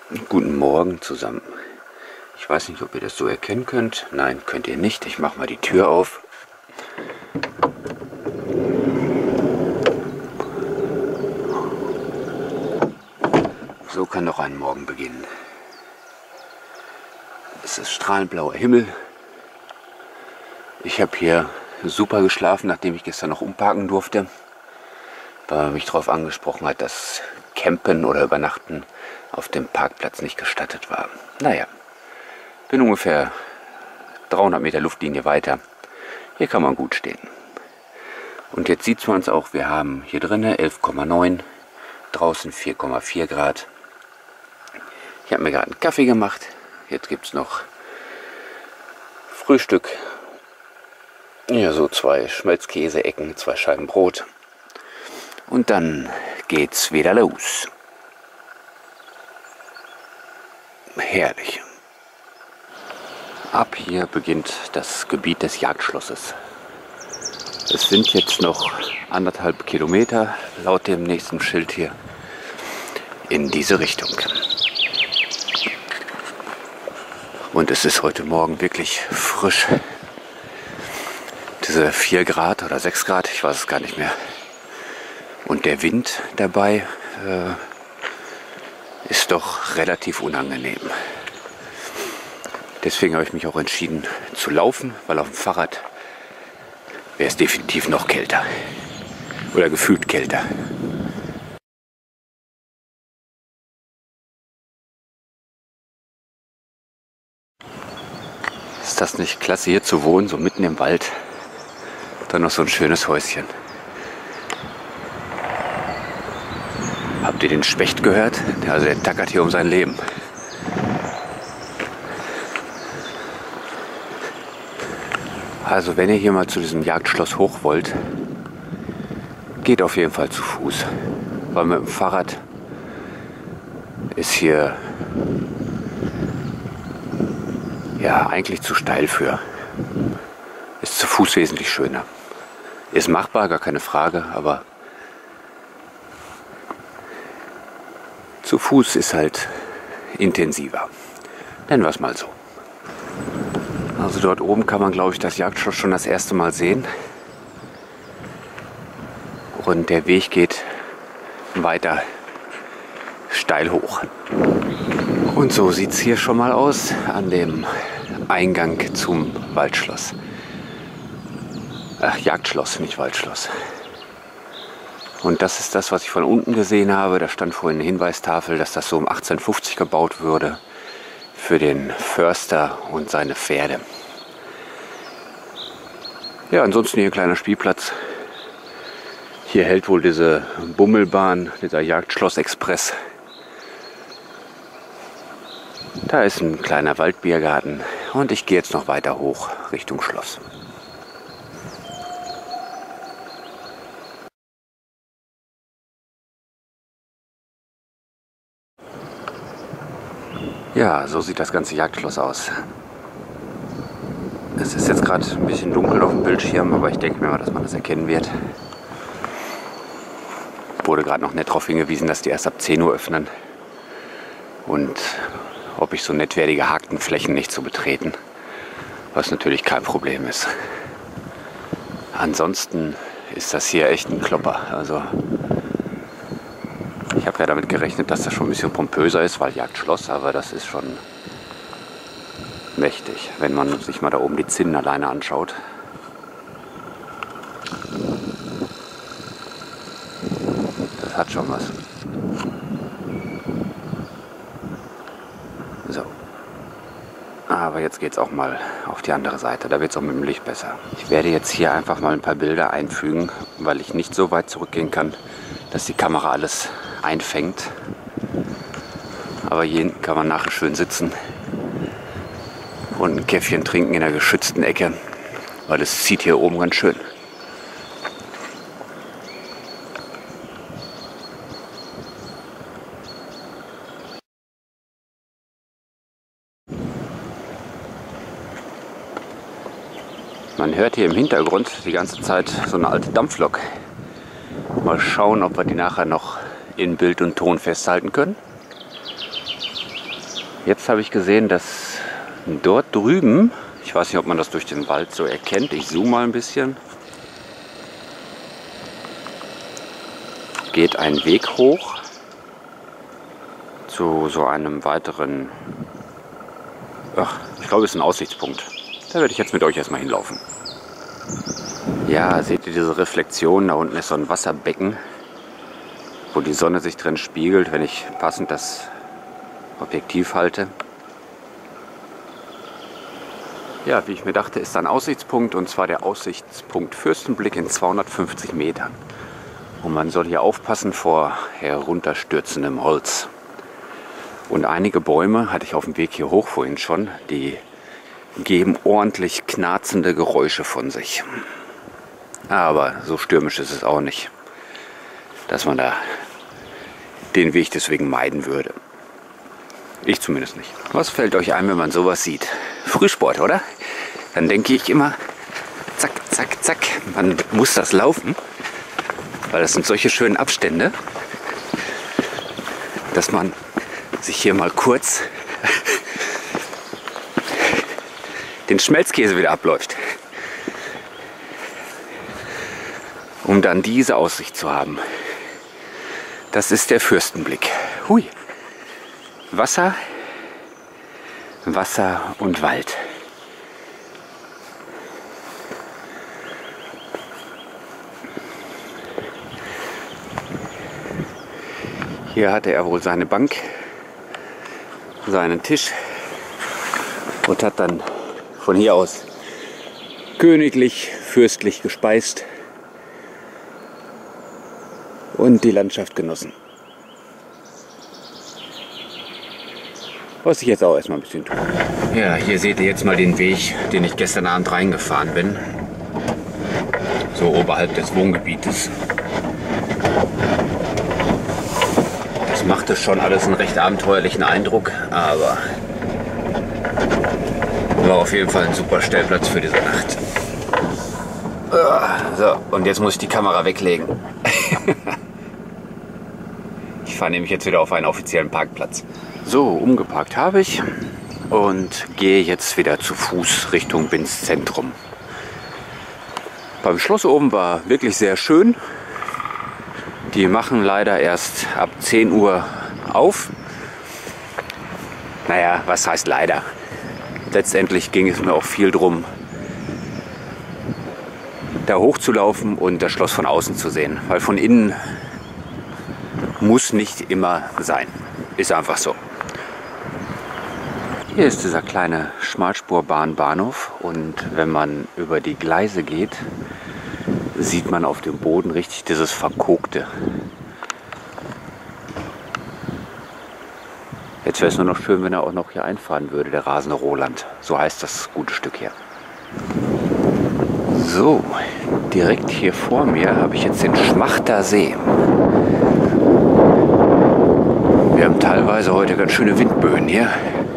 Guten Morgen zusammen. Ich weiß nicht, ob ihr das so erkennen könnt. Nein, könnt ihr nicht. Ich mache mal die Tür auf. So kann doch ein Morgen beginnen. Es ist strahlend blauer Himmel. Ich habe hier super geschlafen, nachdem ich gestern noch umparken durfte, weil man mich darauf angesprochen hat, dass Campen oder Übernachten auf dem Parkplatz nicht gestattet war. Naja, bin ungefähr 300 Meter Luftlinie weiter. Hier kann man gut stehen. Und jetzt sieht man es auch, wir haben hier drinnen 11,9, draußen 4,4 Grad. Ich habe mir gerade einen Kaffee gemacht. Jetzt gibt es noch Frühstück. Ja, so 2 Schmelzkäse-Ecken, 2 Scheiben Brot. Und dann geht's wieder los. Herrlich. Ab hier beginnt das Gebiet des Jagdschlosses. Es sind jetzt noch 1,5 Kilometer, laut dem nächsten Schild hier, in diese Richtung. Und es ist heute Morgen wirklich frisch. Diese 4 Grad oder 6 Grad, ich weiß es gar nicht mehr. Und der Wind dabei ist doch relativ unangenehm. Deswegen habe ich mich auch entschieden zu laufen, weil auf dem Fahrrad wäre es definitiv noch kälter. Oder gefühlt kälter. Ist das nicht klasse, hier zu wohnen, so mitten im Wald? Dann noch so ein schönes Häuschen. Habt ihr den Specht gehört? Also der tackert hier um sein Leben. Also wenn ihr hier mal zu diesem Jagdschloss hoch wollt, geht auf jeden Fall zu Fuß. Weil mit dem Fahrrad ist hier ja eigentlich zu steil für. Ist zu Fuß wesentlich schöner. Ist machbar, gar keine Frage, aber zu Fuß ist halt intensiver. Nennen wir es mal so. Also dort oben kann man, glaube ich, das Jagdschloss schon das erste Mal sehen. Und der Weg geht weiter steil hoch. Und so sieht es hier schon mal aus an dem Eingang zum Waldschloss. Ach, Jagdschloss, nicht Waldschloss. Und das ist das, was ich von unten gesehen habe. Da stand vorhin eine Hinweistafel, dass das so um 1850 gebaut wurde für den Förster und seine Pferde. Ja, ansonsten hier ein kleiner Spielplatz. Hier hält wohl diese Bummelbahn, dieser Jagdschloss-Express. Da ist ein kleiner Waldbiergarten und ich gehe jetzt noch weiter hoch Richtung Schloss. Ja, so sieht das ganze Jagdschloss aus. Es ist jetzt gerade ein bisschen dunkel auf dem Bildschirm, aber ich denke mir mal, dass man das erkennen wird. Wurde gerade noch nett darauf hingewiesen, dass die erst ab 10 Uhr öffnen. Und ob ich so nett wäre, die geharkten Flächen nicht zu betreten. Was natürlich kein Problem ist. Ansonsten ist das hier echt ein Klopper. Also ich habe ja damit gerechnet, dass das schon ein bisschen pompöser ist, weil Jagdschloss, aber das ist schon mächtig, wenn man sich mal da oben die Zinnen alleine anschaut. Das hat schon was. So. Aber jetzt geht es auch mal auf die andere Seite, da wird es auch mit dem Licht besser. Ich werde jetzt hier einfach mal ein paar Bilder einfügen, weil ich nicht so weit zurückgehen kann, dass die Kamera alles einfängt. Aber hier kann man nachher schön sitzen und ein Käffchen trinken in der geschützten Ecke, weil es zieht hier oben ganz schön. Man hört hier im Hintergrund die ganze Zeit so eine alte Dampflok. Mal schauen, ob wir die nachher noch in Bild und Ton festhalten können. jetzt habe ich gesehen, dass dort drüben, ich weiß nicht, ob man das durch den Wald so erkennt, ich zoome mal ein bisschen, geht ein Weg hoch zu so einem weiteren, ich glaube, es ist ein Aussichtspunkt. Da werde ich jetzt mit euch erstmal hinlaufen. Ja, seht ihr diese Reflexion? Da unten ist so ein Wasserbecken, wo die Sonne sich drin spiegelt, wenn ich passend das Objektiv halte. Ja, wie ich mir dachte, ist da ein Aussichtspunkt, und zwar der Aussichtspunkt Fürstenblick in 250 Metern. Und man soll hier aufpassen vor herunterstürzendem Holz. Und einige Bäume, hatte ich auf dem Weg hier hoch vorhin schon, die geben ordentlich knarzende Geräusche von sich. Aber so stürmisch ist es auch nicht, dass man da den Weg deswegen meiden würde. Ich zumindest nicht. Was fällt euch ein, wenn man sowas sieht? Frühsport, oder? Dann denke ich immer, zack, zack, zack, man muss das laufen, weil das sind solche schönen Abstände, dass man sich hier mal kurz den Schmelzkäse wieder abläuft, um dann diese Aussicht zu haben. Das ist der Fürstenblick. Hui. Wasser, Wasser und Wald. Hier hatte er wohl seine Bank, seinen Tisch und hat dann von hier aus königlich, fürstlich gespeist und die Landschaft genossen. Was ich jetzt auch erstmal ein bisschen tue. Ja, hier seht ihr jetzt mal den Weg, den ich gestern Abend reingefahren bin. So oberhalb des Wohngebietes. Das machte schon alles einen recht abenteuerlichen Eindruck, aber war auf jeden Fall ein super Stellplatz für diese Nacht. So, und jetzt muss ich die Kamera weglegen. Ich fahre nämlich jetzt wieder auf einen offiziellen Parkplatz. So, umgeparkt habe ich und gehe jetzt wieder zu Fuß Richtung Binz Zentrum. Beim Schloss oben war wirklich sehr schön. Die machen leider erst ab 10 Uhr auf. Naja, was heißt leider? Letztendlich ging es mir auch viel drum, da hochzulaufen und das Schloss von außen zu sehen. Weil von innen muss nicht immer sein. Ist einfach so. Hier ist dieser kleine Schmalspurbahn-Bahnhof, und wenn man über die Gleise geht, sieht man auf dem Boden richtig dieses Verkokte. Jetzt wäre es nur noch schön, wenn er auch noch hier einfahren würde, der rasende Roland. So heißt das gute Stück hier. So, direkt hier vor mir habe ich jetzt den Schmachter See. Wir haben teilweise heute ganz schöne Windböen hier.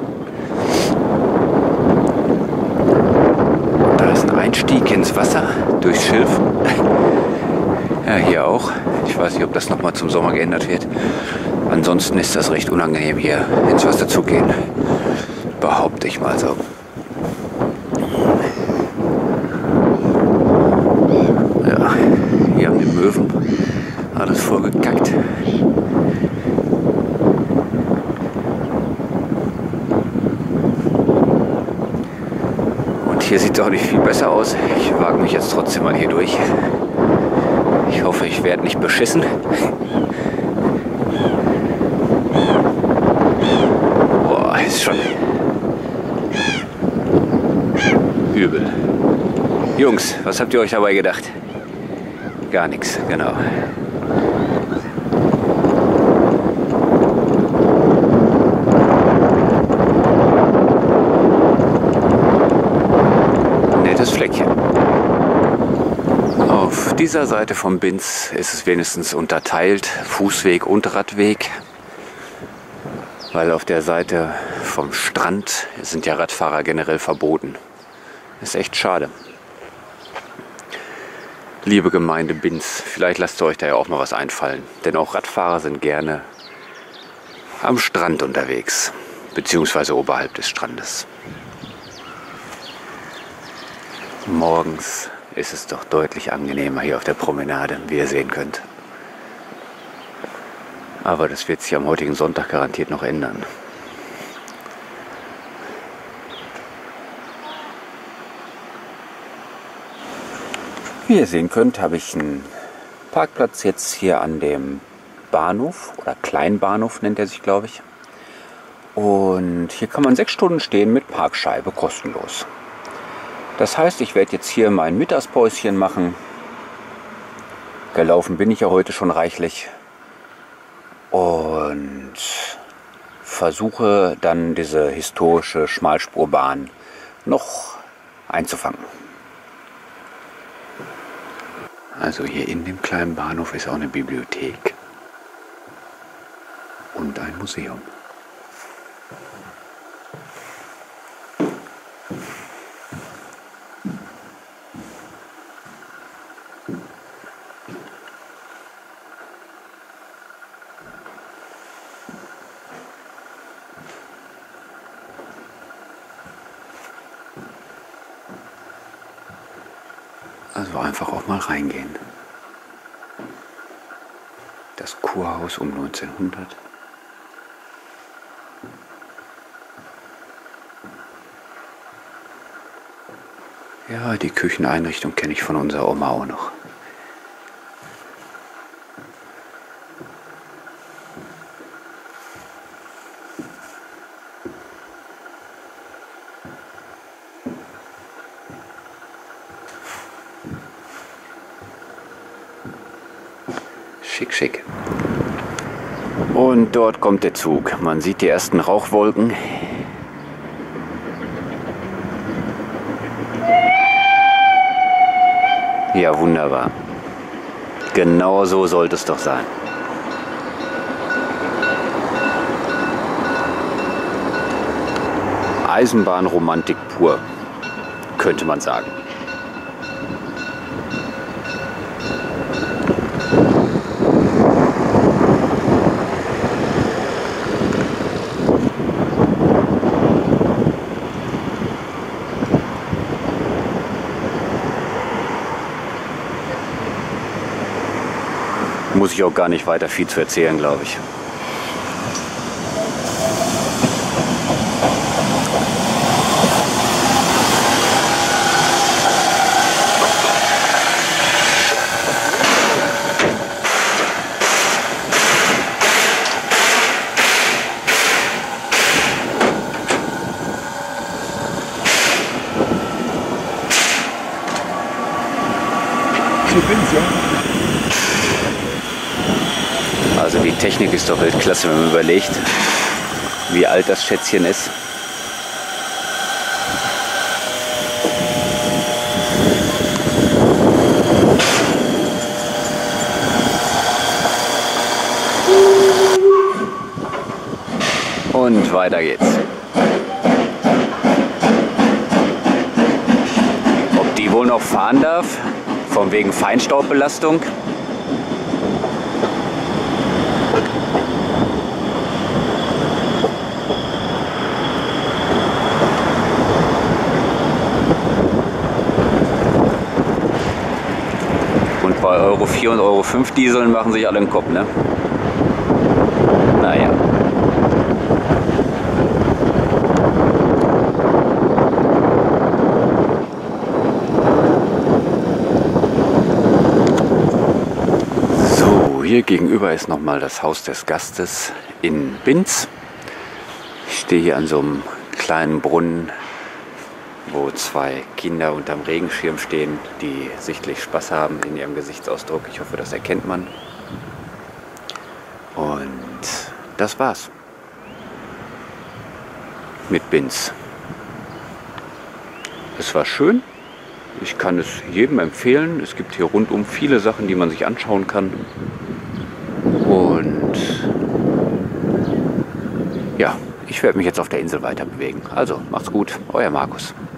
Da ist ein Einstieg ins Wasser durchs Schilf. Ja, hier auch. Ich weiß nicht, ob das nochmal zum Sommer geändert wird. Ansonsten ist das recht unangenehm, hier ins Wasser zu gehen. Behaupte ich mal so. Ja, hier haben die Möwen alles vollgekackt. Und hier sieht es auch nicht viel besser aus. Ich wage mich jetzt trotzdem mal hier durch. Ich hoffe, ich werde nicht beschissen. Boah, ist schon übel. Jungs, was habt ihr euch dabei gedacht? Gar nichts, genau. Nettes Fleckchen. Auf dieser Seite vom Binz ist es wenigstens unterteilt, Fußweg und Radweg, weil auf der Seite vom Strand sind ja Radfahrer generell verboten. Ist echt schade. Liebe Gemeinde Binz, vielleicht lasst ihr euch da ja auch mal was einfallen, denn auch Radfahrer sind gerne am Strand unterwegs, beziehungsweise oberhalb des Strandes. Morgens ist es doch deutlich angenehmer hier auf der Promenade, wie ihr sehen könnt. Aber das wird sich am heutigen Sonntag garantiert noch ändern. Wie ihr sehen könnt, habe ich einen Parkplatz jetzt hier an dem Bahnhof oder Kleinbahnhof nennt er sich, glaube ich. Und hier kann man 6 Stunden stehen mit Parkscheibe kostenlos. Das heißt, ich werde jetzt hier mein Mittagspäuschen machen. Gelaufen bin ich ja heute schon reichlich. Und versuche dann diese historische Schmalspurbahn noch einzufangen. Also hier in dem kleinen Bahnhof ist auch eine Bibliothek und ein Museum. Also einfach auch mal reingehen. Das Kurhaus um 1900. Ja, die Kücheneinrichtung kenne ich von unserer Oma auch noch. Schick, schick. Und dort kommt der Zug. Man sieht die ersten Rauchwolken. Ja, wunderbar. Genau so sollte es doch sein. Eisenbahnromantik pur, könnte man sagen. Muss ich auch gar nicht weiter viel zu erzählen, glaube ich. Also die Technik ist doch Weltklasse, wenn man überlegt, wie alt das Schätzchen ist. Und weiter geht's. Ob die wohl noch fahren darf, von wegen Feinstaubbelastung? Und bei Euro 4 und Euro 5 Dieseln machen sich alle den Kopf, ne? Naja. Hier gegenüber ist nochmal das Haus des Gastes in Binz. Ich stehe hier an so einem kleinen Brunnen, wo 2 Kinder unterm Regenschirm stehen, die sichtlich Spaß haben in ihrem Gesichtsausdruck. Ich hoffe, das erkennt man. Und das war's mit Binz. Es war schön. Ich kann es jedem empfehlen. Es gibt hier rundum viele Sachen, die man sich anschauen kann. Und ja, ich werde mich jetzt auf der Insel weiter bewegen. Also, macht's gut, euer Markus.